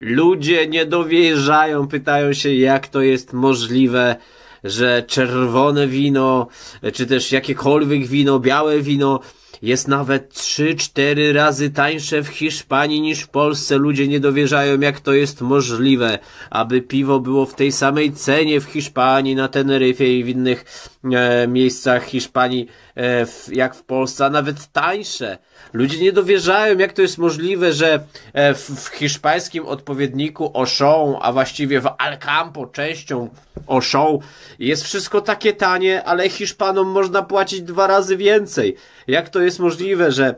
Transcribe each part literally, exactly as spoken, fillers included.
Ludzie nie dowierzają, pytają się, jak to jest możliwe, że czerwone wino, czy też jakiekolwiek wino, białe wino jest nawet trzy cztery razy tańsze w Hiszpanii niż w Polsce. Ludzie nie dowierzają, jak to jest możliwe, aby piwo było w tej samej cenie w Hiszpanii, na Teneryfie i w innych e, miejscach Hiszpanii, e, w, jak w Polsce, a nawet tańsze. Ludzie nie dowierzają, jak to jest możliwe, że e, w, w hiszpańskim odpowiedniku Auchan, a właściwie w Alcampo, częścią Auchan, jest wszystko takie tanie, ale Hiszpanom można płacić dwa razy więcej. Jak to jest możliwe, że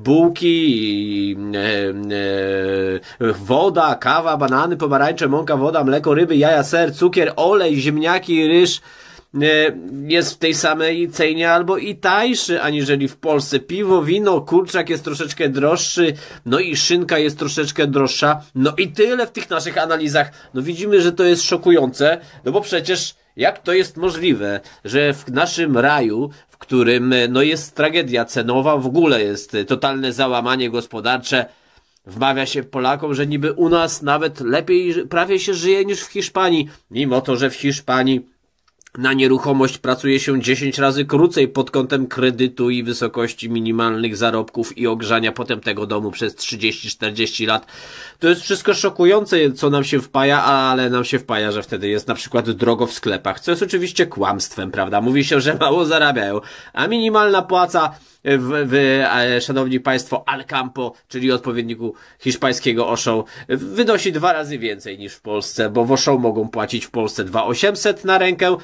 bułki, e, e, woda, kawa, banany, pomarańcze, mąka, woda, mleko, ryby, jaja, ser, cukier, olej, ziemniaki, ryż e, jest w tej samej cenie albo i tańszy aniżeli w Polsce. Piwo, wino, kurczak jest troszeczkę droższy, no i szynka jest troszeczkę droższa, no i tyle w tych naszych analizach. No widzimy, że to jest szokujące, no bo przecież jak to jest możliwe, że w naszym raju, w którym no jest tragedia cenowa, w ogóle jest totalne załamanie gospodarcze, wmawia się Polakom, że niby u nas nawet lepiej prawie się żyje niż w Hiszpanii, mimo to, że w Hiszpanii na nieruchomość pracuje się dziesięć razy krócej pod kątem kredytu i wysokości minimalnych zarobków i ogrzania potem tego domu przez trzydzieści czterdzieści lat. To jest wszystko szokujące, co nam się wpaja, ale nam się wpaja, że wtedy jest na przykład drogo w sklepach, co jest oczywiście kłamstwem, prawda? Mówi się, że mało zarabiają, a minimalna płaca w, w szanowni państwo, Alcampo, czyli odpowiedniku hiszpańskiego Auchan, wynosi dwa razy więcej niż w Polsce, bo w Auchan mogą płacić w Polsce dwa tysiące osiemset na rękę,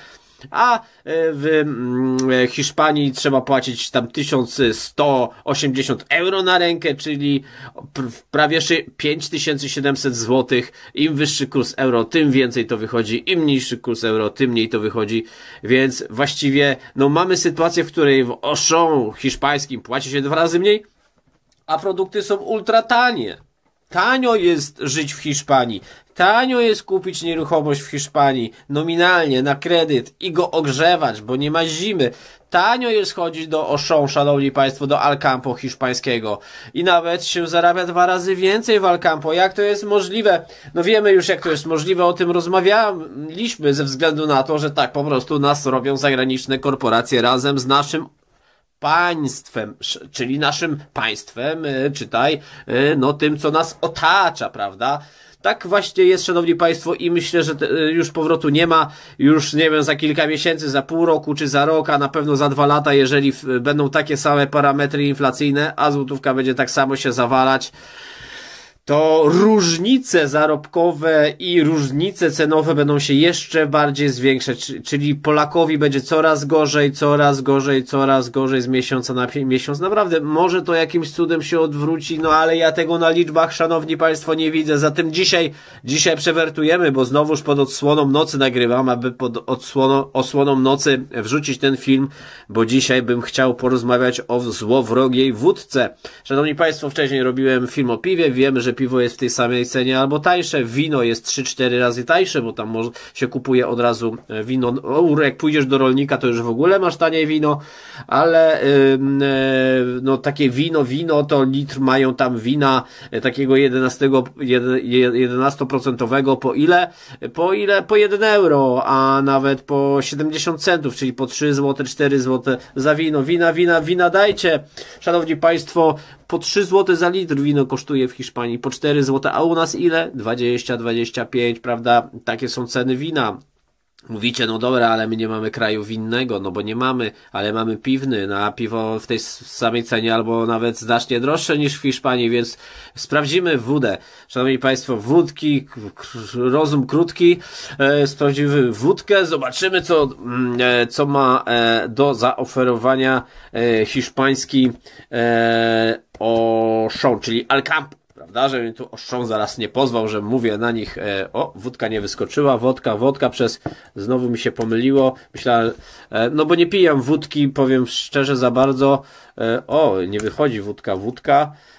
a w Hiszpanii trzeba płacić tam tysiąc sto osiemdziesiąt euro na rękę, czyli prawie pięć tysięcy siedemset złotych. Im wyższy kurs euro, tym więcej to wychodzi, im niższy kurs euro, tym mniej to wychodzi, więc właściwie no mamy sytuację, w której w Auchan hiszpańskim płaci się dwa razy mniej, a produkty są ultra tanie. Tanio jest żyć w Hiszpanii. Tanio jest kupić nieruchomość w Hiszpanii nominalnie na kredyt i go ogrzewać, bo nie ma zimy. Tanio jest chodzić do Auchan, szanowni państwo, do Alcampo hiszpańskiego i nawet się zarabia dwa razy więcej w Alcampo. Jak to jest możliwe? No wiemy już, jak to jest możliwe, o tym rozmawialiśmy ze względu na to, że tak po prostu nas robią zagraniczne korporacje razem z naszym państwem, czyli naszym państwem, czytaj, no tym, co nas otacza, prawda? Tak właśnie jest, szanowni państwo, i myślę, że już powrotu nie ma, już nie wiem, za kilka miesięcy, za pół roku, czy za rok, a na pewno za dwa lata, jeżeli będą takie same parametry inflacyjne, a złotówka będzie tak samo się zawalać, to różnice zarobkowe i różnice cenowe będą się jeszcze bardziej zwiększać, czyli Polakowi będzie coraz gorzej, coraz gorzej, coraz gorzej z miesiąca na miesiąc. Naprawdę, może to jakimś cudem się odwróci, no ale ja tego na liczbach, szanowni państwo, nie widzę. Zatem dzisiaj, dzisiaj przewertujemy, bo znowuż pod odsłoną nocy nagrywam, aby pod odsłoną, osłoną nocy wrzucić ten film, bo dzisiaj bym chciał porozmawiać o złowrogiej wódce. Szanowni państwo, wcześniej robiłem film o piwie, wiemy, że piwo jest w tej samej cenie albo tańsze, wino jest trzy cztery razy tańsze, bo tam może się kupuje od razu wino, o, jak pójdziesz do rolnika, to już w ogóle masz tanie wino, ale yy, no takie wino, wino to litr mają tam wina takiego jedenasto procentowego po ile? Po ile? Po jeden euro, a nawet po siedemdziesiąt centów, czyli po trzy złote, cztery złote za wino. Wina, wina, wina dajcie, szanowni państwo, po trzy złote za litr wino kosztuje w Hiszpanii, po cztery złote, a u nas ile? dwadzieścia, dwadzieścia pięć, prawda? Takie są ceny wina. Mówicie, no dobra, ale my nie mamy kraju winnego, no bo nie mamy, ale mamy piwny, no a piwo w tej samej cenie albo nawet znacznie droższe niż w Hiszpanii, więc sprawdzimy wódę. Szanowni państwo, wódki, rozum krótki, e, sprawdzimy wódkę, zobaczymy co, e, co ma e, do zaoferowania e, hiszpański e, Auchan, czyli Alcampo. Prawda, że mnie tu Auchan zaraz nie pozwał, że mówię na nich, e, o, wódka nie wyskoczyła, wodka, wodka przez, znowu mi się pomyliło, myślałem, e, no bo nie piję wódki, powiem szczerze za bardzo, e, o, nie wychodzi wódka, wódka,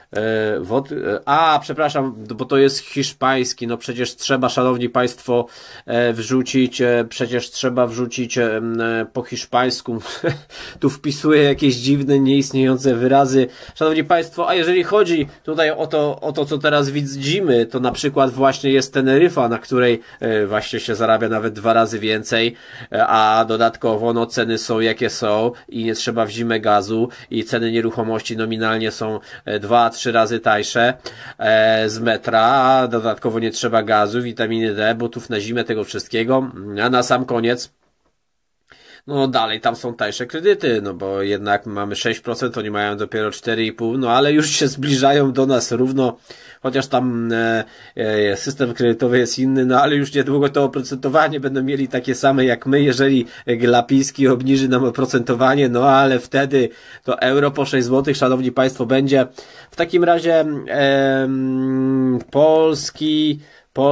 E, wod... A, przepraszam, bo to jest hiszpański, no przecież trzeba, szanowni państwo, e, wrzucić, e, przecież trzeba wrzucić e, po hiszpańsku, tu wpisuję jakieś dziwne, nieistniejące wyrazy. Szanowni państwo, a jeżeli chodzi tutaj o to, o to, co teraz widzimy, to na przykład właśnie jest Teneryfa, na której e, właśnie się zarabia nawet dwa razy więcej, e, a dodatkowo no ceny są jakie są i nie trzeba w zimę gazu i ceny nieruchomości nominalnie są dwa, trzy razy tańsze e, z metra, a dodatkowo nie trzeba gazu, witaminy D, butów na zimę, tego wszystkiego, a na sam koniec no dalej tam są tańsze kredyty, no bo jednak mamy sześć procent, oni mają dopiero cztery i pół, no ale już się zbliżają do nas równo, chociaż tam e, e, system kredytowy jest inny, no ale już niedługo to oprocentowanie będą mieli takie same jak my, jeżeli Glapiński obniży nam oprocentowanie, no ale wtedy to euro po sześć złotych, szanowni państwo, będzie. W takim razie e, polski,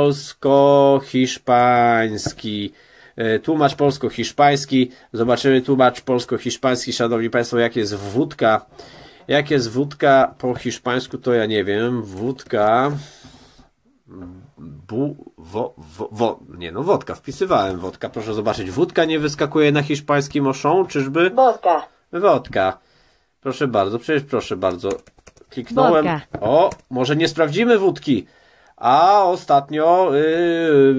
polsko-hiszpański tłumacz polsko-hiszpański. Zobaczymy tłumacz polsko-hiszpański, szanowni państwo, jak jest wódka. Jak jest wódka po hiszpańsku, to ja nie wiem. Wódka... Bu... Wo... Wo... wo nie no, wodka. Wpisywałem wodka. Proszę zobaczyć. Wódka nie wyskakuje na hiszpańskim oszą, czyżby? Wodka. Wodka. Proszę bardzo, przecież proszę bardzo. Kliknąłem. Wodka. O, może nie sprawdzimy wódki. A ostatnio yy,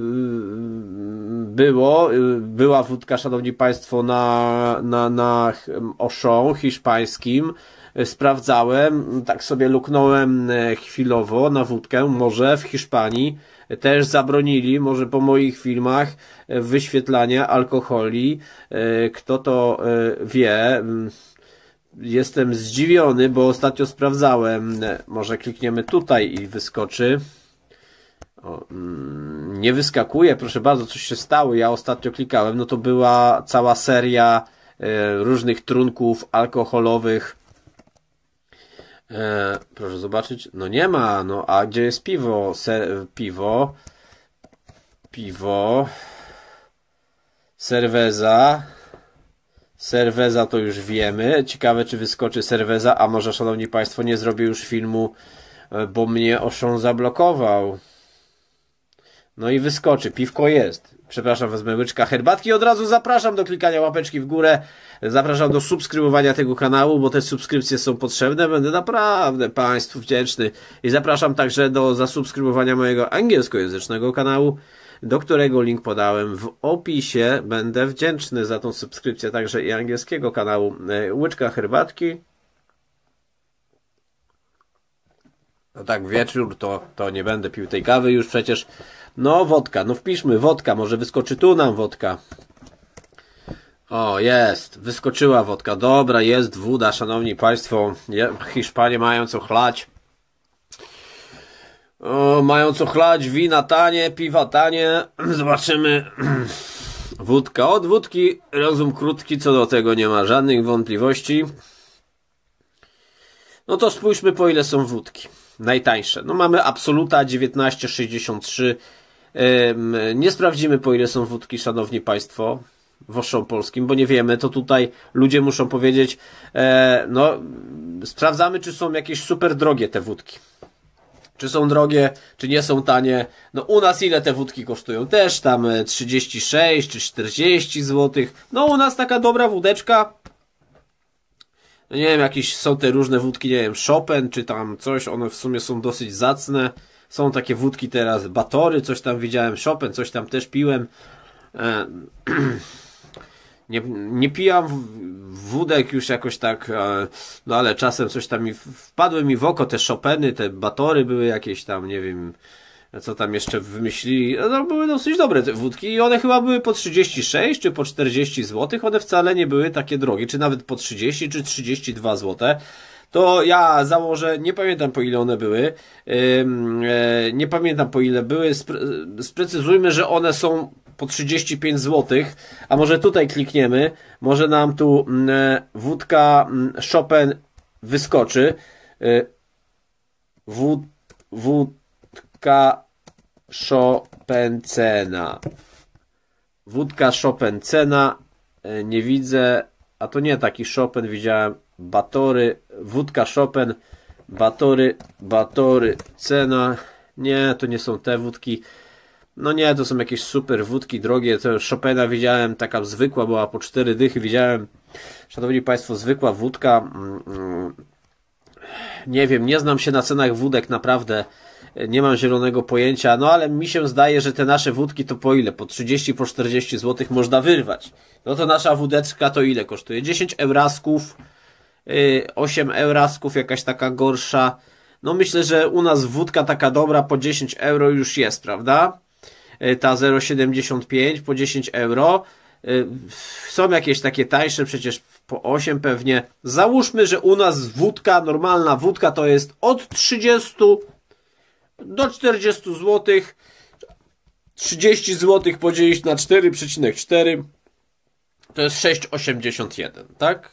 było, yy, była wódka, szanowni państwo, na, na, na oszą hiszpańskim. Sprawdzałem, tak sobie luknąłem chwilowo na wódkę. Może w Hiszpanii też zabronili, może po moich filmach, wyświetlania alkoholi. Kto to wie? Jestem zdziwiony, bo ostatnio sprawdzałem. Może klikniemy tutaj i wyskoczy. O, nie wyskakuje, proszę bardzo, coś się stało. Ja ostatnio klikałem, no to była cała seria różnych trunków alkoholowych. Proszę zobaczyć, no nie ma, no a gdzie jest piwo? Se piwo, piwo, cerveza. Cerveza to już wiemy. Ciekawe, czy wyskoczy cerveza, a może, szanowni państwo, nie zrobię już filmu, bo mnie Oszą zablokował. No i wyskoczy. Piwko jest. Przepraszam, wezmę łyczka herbatki. Od razu zapraszam do klikania łapeczki w górę. Zapraszam do subskrybowania tego kanału, bo te subskrypcje są potrzebne. Będę naprawdę państwu wdzięczny. I zapraszam także do zasubskrybowania mojego angielskojęzycznego kanału, do którego link podałem w opisie. Będę wdzięczny za tą subskrypcję także i angielskiego kanału. Łyczka herbatki. No tak, wieczór to, to nie będę pił tej kawy już przecież. No wodka, no wpiszmy wodka, może wyskoczy tu nam wodka. O, jest, wyskoczyła wodka. Dobra, jest woda, szanowni państwo. Hiszpanie mają co chlać. O, mają co chlać, wina tanie, piwa tanie. Zobaczymy. Wódka. Od wódki rozum krótki, co do tego nie ma żadnych wątpliwości. No to spójrzmy, po ile są wódki. Najtańsze. No mamy Absoluta dziewiętnaście sześćdziesiąt trzy. Nie sprawdzimy, po ile są wódki, szanowni państwo, w Oszą Polskim, bo nie wiemy, to tutaj ludzie muszą powiedzieć, e, no sprawdzamy, czy są jakieś super drogie te wódki. Czy są drogie, czy nie są tanie. No u nas ile te wódki kosztują? Też tam trzydzieści sześć czy czterdzieści złotych. No u nas taka dobra wódeczka. No nie wiem, jakieś są te różne wódki, nie wiem, Chopin czy tam coś, one w sumie są dosyć zacne. Są takie wódki teraz, Batory, coś tam widziałem, Chopin, coś tam też piłem. E Nie, nie pijam wódek już jakoś tak, no ale czasem coś tam mi wpadły mi w oko, te Chopiny, te Batory były jakieś tam, nie wiem, co tam jeszcze wymyślili. No były dosyć dobre te wódki i one chyba były po trzydzieści sześć czy po czterdzieści złotych, one wcale nie były takie drogie, czy nawet po trzydzieści czy trzydzieści dwa złote. To ja założę, nie pamiętam, po ile one były, nie pamiętam, po ile były, sprecyzujmy, że one są po trzydzieści pięć złotych, a może tutaj klikniemy, może nam tu wódka Chopin wyskoczy. Wód, wódka Chopin cena. Wódka Chopin cena, nie widzę, a to nie taki Chopin, widziałem Batory, wódka Chopin, Batory, batory, cena. Nie, to nie są te wódki. No nie, to są jakieś super wódki drogie. To Chopina widziałem, taka zwykła była po cztery dychy. Widziałem, szanowni państwo, zwykła wódka. Nie wiem, nie znam się na cenach wódek, naprawdę. Nie mam zielonego pojęcia, no ale mi się zdaje, że te nasze wódki to po ile? Po trzydzieści, po czterdzieści złotych można wyrwać. No to nasza wódeczka to ile kosztuje? dziesięć eurasków, osiem eurasków, jakaś taka gorsza. No myślę, że u nas wódka taka dobra po dziesięć euro już jest, prawda? Ta zero przecinek siedemdziesiąt pięć po dziesięć euro. Są jakieś takie tańsze, przecież po osiem pewnie. Załóżmy, że u nas wódka, normalna wódka to jest od trzydziestu do czterdziestu złotych. trzydzieści złotych podzielić na cztery przecinek cztery to jest sześć przecinek osiemdziesiąt jeden, tak?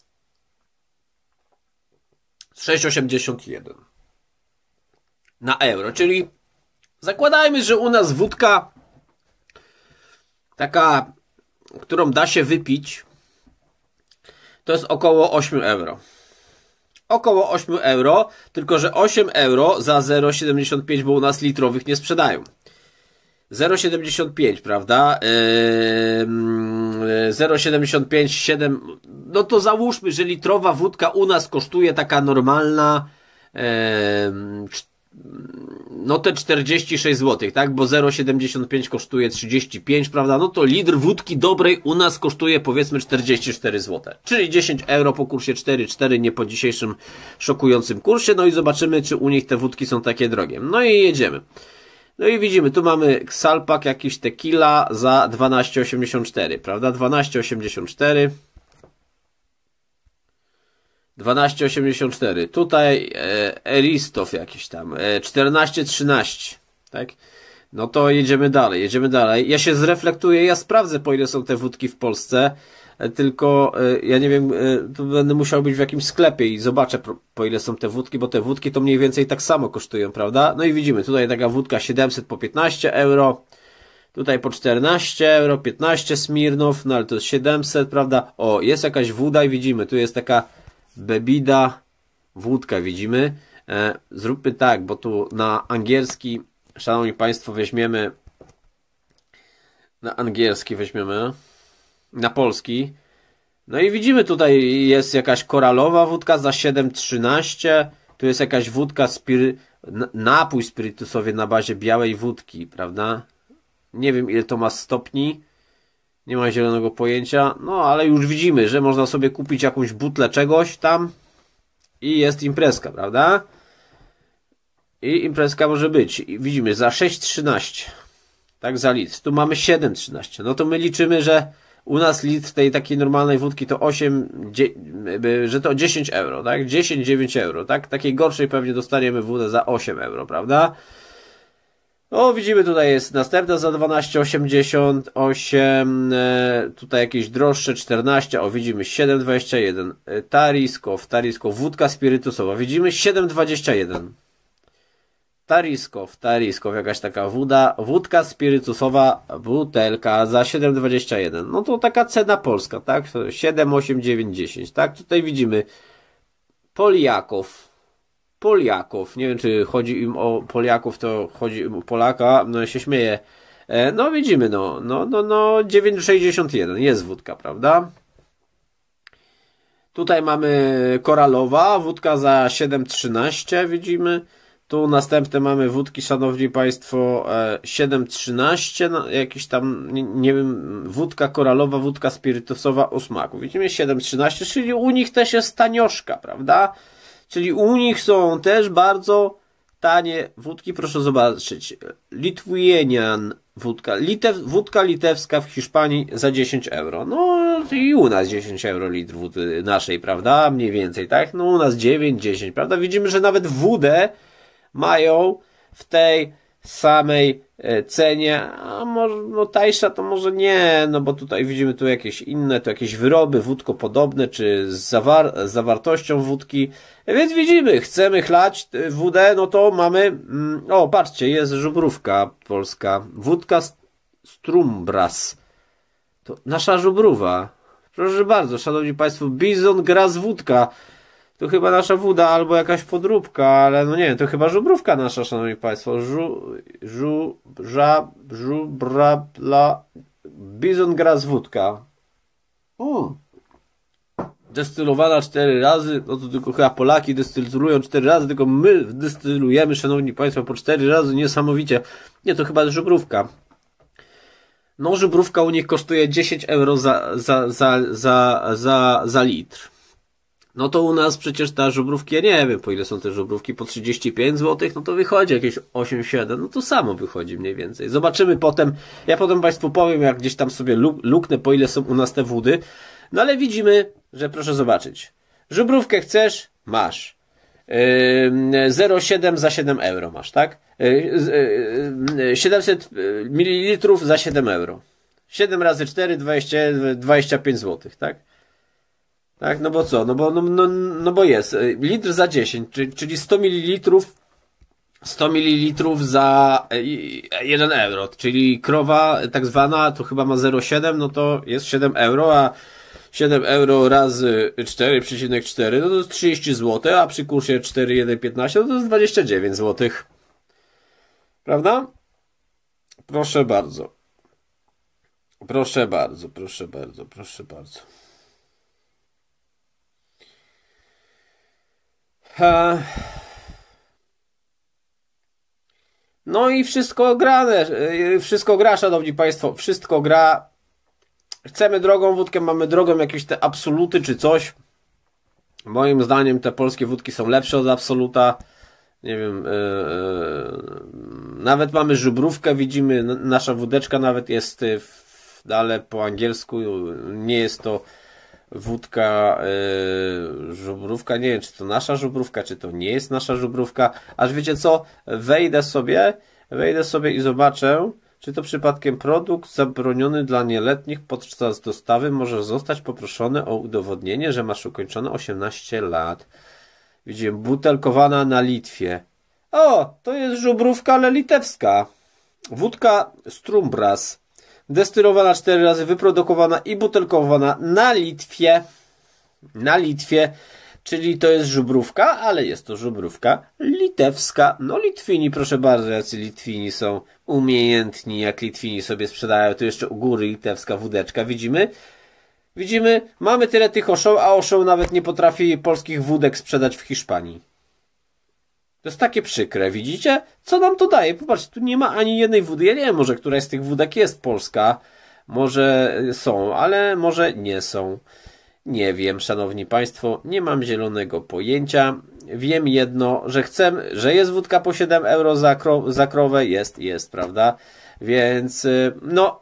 sześć przecinek osiemdziesiąt jeden na euro, czyli zakładajmy, że u nas wódka taka, którą da się wypić, to jest około osiem euro. Około osiem euro, tylko że osiem euro za zero przecinek siedemdziesiąt pięć, bo u nas litrowych nie sprzedają. zero przecinek siedemdziesiąt pięć, prawda? Yy, zero przecinek siedemdziesiąt pięć, siedem. No to załóżmy, że litrowa wódka u nas kosztuje taka normalna yy, no te czterdzieści sześć złotych, tak? Bo zero przecinek siedemdziesiąt pięć kosztuje trzydzieści pięć, prawda? No to litr wódki dobrej u nas kosztuje powiedzmy czterdzieści cztery złote. Czyli dziesięć euro po kursie cztery cztery, nie po dzisiejszym szokującym kursie. No i zobaczymy, czy u nich te wódki są takie drogie. No i jedziemy. No i widzimy, tu mamy Salpak, jakiś tequila za dwanaście osiemdziesiąt cztery, prawda? dwanaście osiemdziesiąt cztery. dwanaście osiemdziesiąt cztery. Tutaj e, Eristow jakiś tam. E, czternaście trzynaście. Tak? No to jedziemy dalej, jedziemy dalej. Ja się zreflektuję, ja sprawdzę, po ile są te wódki w Polsce. E, tylko e, ja nie wiem, e, tu będę musiał być w jakimś sklepie i zobaczę, po, po ile są te wódki, bo te wódki to mniej więcej tak samo kosztują, prawda? No i widzimy, tutaj taka wódka siedemset po piętnaście euro. Tutaj po czternaście euro, piętnaście Smirnow, no ale to jest siedemset, prawda? O, jest jakaś woda i widzimy, tu jest taka Bebida, wódka widzimy. E, zróbmy tak, bo tu na angielski, szanowni państwo, weźmiemy na angielski weźmiemy na polski. No i widzimy, tutaj jest jakaś koralowa wódka za siedem trzynaście. Tu jest jakaś wódka, spiry, napój spirytusowy na bazie białej wódki, prawda? Nie wiem, ile to ma stopni. Nie ma zielonego pojęcia. No, ale już widzimy, że można sobie kupić jakąś butlę czegoś tam i jest imprezka, prawda? I imprezka może być. I widzimy, za sześć trzynaście. Tak, za litr. Tu mamy siedem trzynaście. No to my liczymy, że u nas litr tej takiej normalnej wódki to osiem, że to dziesięć euro, tak? dziesięć dziewięć euro, tak? Takiej gorszej pewnie dostaniemy wódę za osiem euro, prawda? O, widzimy, tutaj jest następna za dwanaście osiemdziesiąt osiem, e, tutaj jakieś droższe czternaście, o widzimy siedem dwadzieścia jeden, e, Tariskow, Tariskow, wódka spirytusowa, widzimy siedem dwadzieścia jeden, Tariskow, Tariskow, jakaś taka woda, wódka spirytusowa, butelka za siedem dwadzieścia jeden, no to taka cena polska, tak, siedem osiem dziewięć dziesięć, tak, tutaj widzimy Poliakow, Poliaków. Nie wiem, czy chodzi im o Poliaków, to chodzi im o Polaka. No się śmieję. E, no widzimy, no, no, no, no, dziewięć sześćdziesiąt jeden jest wódka, prawda? Tutaj mamy koralowa, wódka za siedem trzynaście, widzimy. Tu następne mamy wódki, szanowni państwo, e, siedem trzynaście, no, jakiś tam, nie, nie wiem, wódka koralowa, wódka spirytusowa o smaku. Widzimy siedem trzynaście, czyli u nich też jest tanioszka, prawda? Czyli u nich są też bardzo tanie wódki. Proszę zobaczyć. Lithuanian wódka. Litew, wódka litewska w Hiszpanii za dziesięć euro. No i u nas dziesięć euro litr wódy naszej, prawda? Mniej więcej, tak? No u nas dziewięć dziesięć, prawda? Widzimy, że nawet wódę mają w tej samej cenie, a może no tańsza to może nie, no bo tutaj widzimy tu jakieś inne, tu jakieś wyroby wódkopodobne, czy z, zawar z zawartością wódki, więc widzimy, chcemy chlać wódę, no to mamy, mm, o patrzcie, jest żubrówka polska, wódka Strumbras, to nasza żubrówa, proszę bardzo, szanowni państwo, Bizon Gras wódka, To chyba nasza woda albo jakaś podróbka, ale no nie wiem, to chyba żubrówka nasza, szanowni państwo. Żu, żu, ża, żu, bra, bla, bizon grass wódka. Mm. Destylowana cztery razy, no to tylko chyba Polaki destylują cztery razy, tylko my destylujemy, szanowni państwo, po cztery razy, niesamowicie. Nie, to chyba żubrówka. No, żubrówka u nich kosztuje dziesięć euro za, za, za, za, za, za litr. No to u nas przecież ta żubrówki, ja nie wiem po ile są te żubrówki, po trzydzieści pięć złotych, no to wychodzi jakieś osiem siedem, no to samo wychodzi mniej więcej. Zobaczymy potem, ja potem państwu powiem, jak gdzieś tam sobie luknę, po ile są u nas te wody. No ale widzimy, że proszę zobaczyć. Żubrówkę chcesz? Masz. Yy, zero przecinek siedem za siedem euro masz, tak? Yy, siedemset mililitrów za siedem euro. siedem razy cztery, dwadzieścia, dwadzieścia pięć złotych, tak? Tak, no bo co? No bo, no, no, no bo jest. Litr za dziesięć, czyli sto mililitrów. sto mililitrów za jeden euro, czyli krowa tak zwana to chyba ma zero przecinek siedem, no to jest siedem euro, a siedem euro razy cztery przecinek cztery, no to jest trzydzieści złotych, a przy kursie cztery przecinek jeden piętnaście, no to jest dwadzieścia dziewięć złotych. Prawda? Proszę bardzo. Proszę bardzo, proszę bardzo, proszę bardzo. Ha. No i wszystko grane, wszystko gra, szanowni państwo, wszystko gra. Chcemy drogą wódkę, mamy drogą jakieś te absoluty czy coś. Moim zdaniem te polskie wódki są lepsze od absoluta. Nie wiem, yy, yy, nawet mamy żubrówkę, widzimy, nasza wódeczka nawet jest w, ale po angielsku nie jest to wódka yy, żubrówka, nie wiem czy to nasza żubrówka, czy to nie jest nasza żubrówka, aż wiecie co, wejdę sobie wejdę sobie i zobaczę, czy to przypadkiem produkt zabroniony dla nieletnich podczas dostawy może zostać poproszony o udowodnienie, że masz ukończone osiemnaście lat. Widzimy, butelkowana na Litwie. O, to jest żubrówka, ale litewska. Wódka Strumbras. Destylowana cztery razy, wyprodukowana i butelkowana na Litwie. Na Litwie, czyli to jest żubrówka, ale jest to żubrówka litewska. No Litwini, proszę bardzo, jacy Litwini są umiejętni, jak Litwini sobie sprzedają. Tu jeszcze u góry litewska wódeczka, widzimy? Widzimy, mamy tyle tych oszoł, a oszoł nawet nie potrafi polskich wódek sprzedać w Hiszpanii. To jest takie przykre, widzicie? Co nam to daje? Popatrzcie, tu nie ma ani jednej wody. Ja nie wiem, może któraś z tych wódek jest polska. Może są, ale może nie są. Nie wiem, szanowni państwo, nie mam zielonego pojęcia. Wiem jedno, że chcę, że jest wódka po siedem euro za, kro, za krowę. Jest, jest, prawda? Więc, no...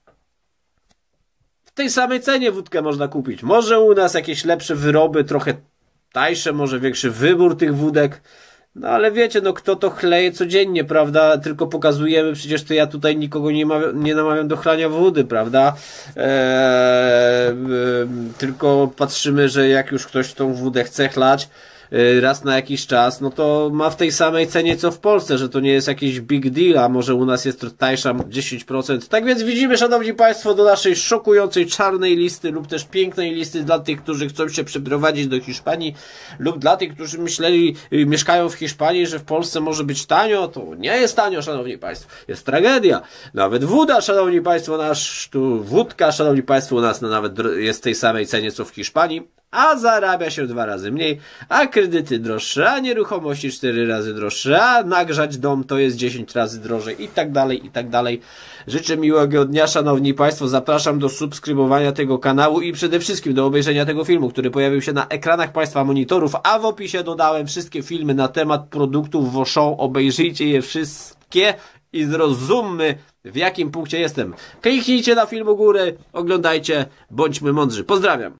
w tej samej cenie wódkę można kupić. Może u nas jakieś lepsze wyroby, trochę tańsze, może większy wybór tych wódek. No ale wiecie, no kto to chleje codziennie, prawda? Tylko pokazujemy, przecież to ja tutaj nikogo nie, ma, nie namawiam do chlania wody, prawda? Eee, e, tylko patrzymy, że jak już ktoś tą wódę chce chlać e, raz na jakiś czas, no to ma w tej samej cenie co w Polsce, że to nie jest jakiś big deal, a może u nas jest to tańsza dziesięć procent. Tak więc widzimy, szanowni państwo, do naszej szokującej czarnej listy lub też pięknej listy dla tych, którzy chcą się przeprowadzić do Hiszpanii lub dla tych, którzy myśleli, mieszkają w Hiszpanii, że w Polsce może być tanio. To nie jest tanio, szanowni państwo. Jest tragedia. Nawet woda, szanowni państwo, nasz tu wódka, szanowni państwo, u nas nawet jest w tej samej cenie co w Hiszpanii, a zarabia się dwa razy mniej, a kredyty droższe, a nieruchomości cztery razy droższe, a nagrzać dom to jest dziesięć razy drożej i tak dalej, i tak dalej. Życzę miłego dnia, szanowni państwo, zapraszam do subskrybowania tego kanału i przede wszystkim do obejrzenia tego filmu, który pojawił się na ekranach państwa monitorów, a w opisie dodałem wszystkie filmy na temat produktów Auchan, obejrzyjcie je wszystkie i zrozummy, w jakim punkcie jestem. Kliknijcie na film u góry, oglądajcie, bądźmy mądrzy. Pozdrawiam!